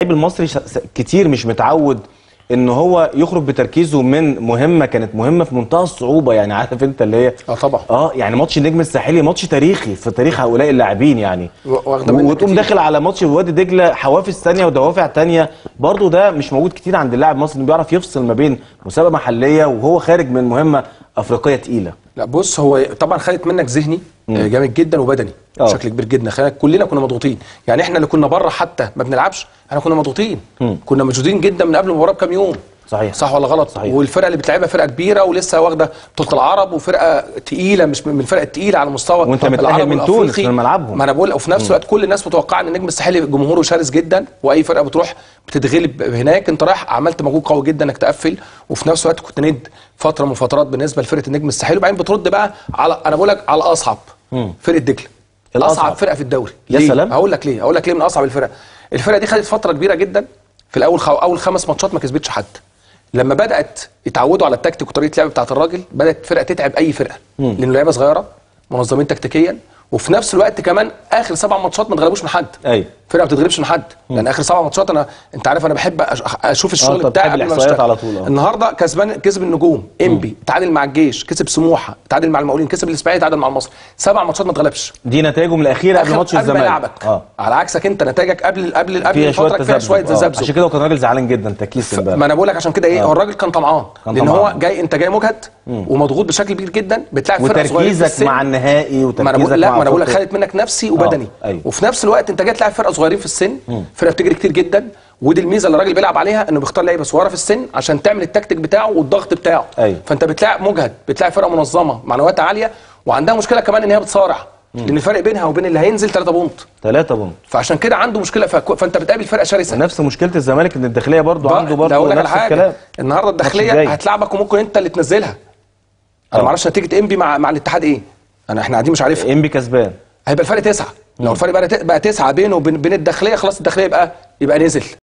اللعيب المصري كتير مش متعود ان هو يخرج بتركيزه من مهمه كانت مهمه في منتهى الصعوبه، يعني عارف انت اللي هي طبعا يعني ماتش النجم الساحلي ماتش تاريخي في تاريخ هؤلاء اللاعبين يعني، وتقوم داخل على ماتش وادي دجله حوافز ثانيه ودوافع ثانيه، برضو ده مش موجود كتير عند اللاعب المصري انه بيعرف يفصل ما بين مسابقه محليه وهو خارج من مهمه افريقيه ثقيله. لا بص، هو طبعا خدت منك ذهني جامد جدا وبدني بشكل كبير جدا. كلنا كنا مضغوطين، يعني احنا اللي كنا بره حتى ما بنلعبش احنا كنا مضغوطين، كنا مشدودين جدا من قبل المباراه بكام يوم. صحيح، صح ولا غلط؟ صحيح. والفرقه اللي بتلعبها فرقه كبيره ولسه واخده بطوله العرب، وفرقه تقيله مش من الفرق التقيله على مستوى وانت متاهل من تونس من ملعبهم. ما انا بقول، وفي نفس الوقت كل الناس متوقعه ان النجم الساحلي جمهوره شرس جدا، واي فرقه بتروح بتتغلب هناك. انت رايح عملت مجهود قوي جدا انك تقفل، وفي نفس الوقت كنت ند فتره من فترات بالنسبه لفرقه النجم الساحلي، وبعدين بترد بقى على، انا بقول لك على اصعب فرقه دجله، اصعب فرقه في الدوري. يا سلام. هقول لك ليه من اصعب الفرقه دي خدت فتره كبيره جدا في الاول، اول 5 ماتشات ما كسبتش حد. لما بدات يتعودوا على التكتيك وطريقه اللعب بتاعه الراجل، بدات الفرقه تتعب اي فرقه، لانه لعيبه صغيره منظمين تكتيكيا، وفي نفس الوقت كمان اخر 7 ماتشات ما اتغلبوش من حد. فرقه ما بتتغلبش من حد، لان اخر 7 ماتشات انت عارف انا بحب اشوف الشغل بتاعي قبل ما اشتغل على طول. النهارده كسب النجوم، انبي تعادل مع الجيش، كسب سموحه، تعادل مع المقاولين، كسب الاسماعيلي، تعادل مع المصري. 7 ماتشات ما اتغلبش. دي نتائجهم الاخيره قبل ماتش الزمالك. على عكسك انت نتائجك قبل الفتره فيها شويه تذبذب. عشان كده كان الراجل زعلان جدا تكيس امبارح. ما انا بقول لك عشان كده هو الراجل كان طمعان، لان هو انت جاي مجهد ومضغوط بشكل كبير جدا، بتلاعب فرقه صغيره وتركيزك مع النهائي وتركيزك ما انا بقول لك خدت منك نفسي وبدني. وفي نفس الوقت انت جاي تلاعب فرقه صغيرين في السن، فرقه بتجري كتير جدا، ودي الميزه اللي الراجل بيلعب عليها، انه بيختار لعيبه صغيره في السن عشان تعمل التكتيك بتاعه والضغط بتاعه. فانت بتلاعب مجهد، بتلاعب فرقه منظمه معنوياتها عاليه، وعندها مشكله كمان ان هي بتصارع، لان الفرق بينها وبين اللي هينزل 3 بونت، فعشان كده عنده مشكله. فانت بتقابل فرقه شرسه. نفس مشكله الزمالك ان الداخليه برضه عنده نفس الكلام. النهارده الداخليه هتلعبك وممكن انت اللي تنزلها. انا ما اعرفش نتيجه انبي مع الاتحاد ايه، احنا قاعدين مش عارفها. انبي كسبان، هيبقى الفرق 9. لو الفرق بقى 9 بينه وبين الداخليه، خلاص الداخليه يبقى نزل.